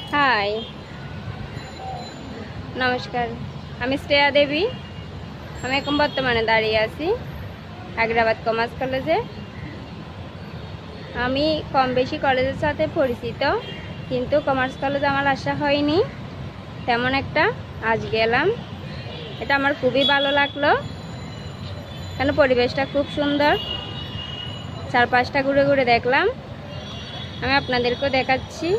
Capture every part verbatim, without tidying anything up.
हाय नमस्कार आमी श्रेया देवी आमी এখন বর্তমানে দাঁড়িয়ে আছি আগ্রাবাদ কমার্স কলেজে। আমি কম বেশি কলেজের সাথে পরিচিত, কিন্তু কমার্স কলেজ আমার আসা হয়নি তেমন একটা। আজ গেলাম, এটা আমার খুবই ভালো লাগলো, কারণ পরিবেশটা খুব সুন্দর। চারপাশটা ঘুরে ঘুরে দেখলাম, আমি আপনাদেরকেও দেখাচ্ছি।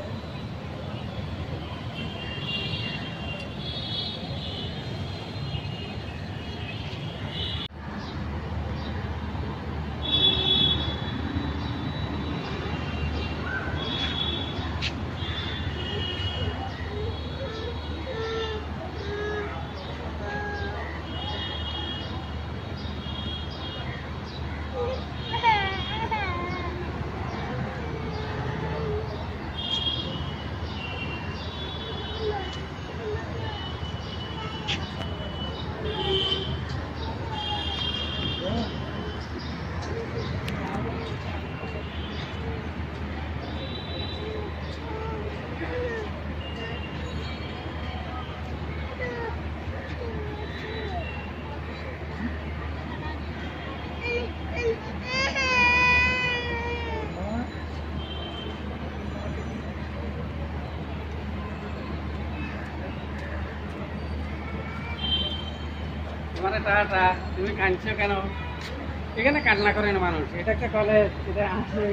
মানে টাটা তুমি কাঁদছো কেন? এখানে কান্না করে না মানুষ, এটা একটা কলেজ, এটা আসে।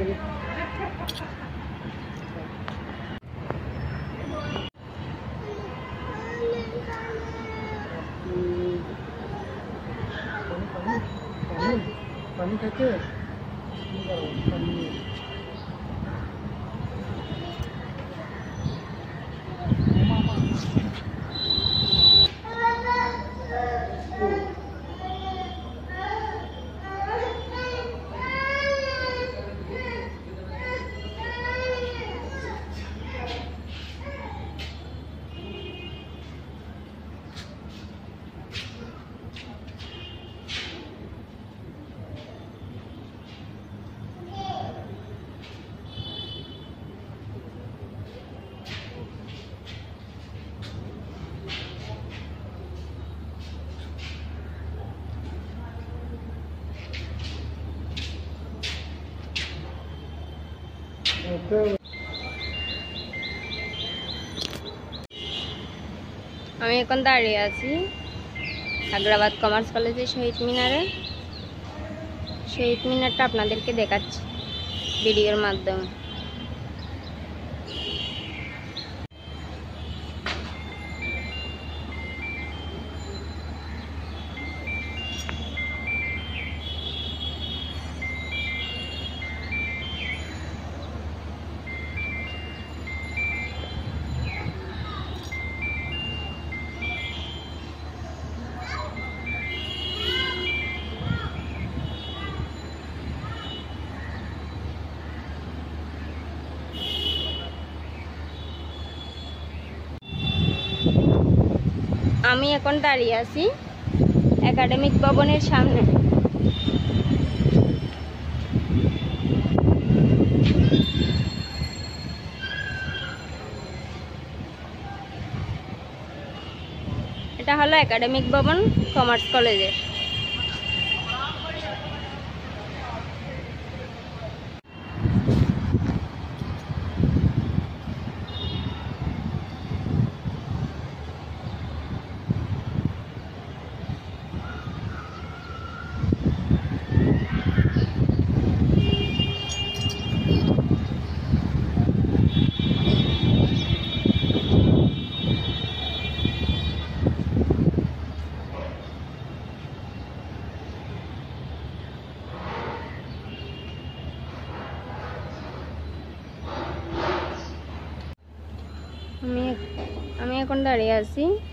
পানি থাকে আমি এখন দাঁড়িয়ে আছি আগ্রাবাদ কমার্স কলেজের শহীদ মিনারে। শহীদ মিনারটা আপনাদেরকে দেখাচ্ছি ভিডিওর মাধ্যমে। আমি এখন দাঁড়িয়ে আছি একাডেমিক ভবনের সামনে। এটা হলো একাডেমিক ভবন কমার্স কলেজের। আমি আমি এখন দাঁড়িয়ে আছি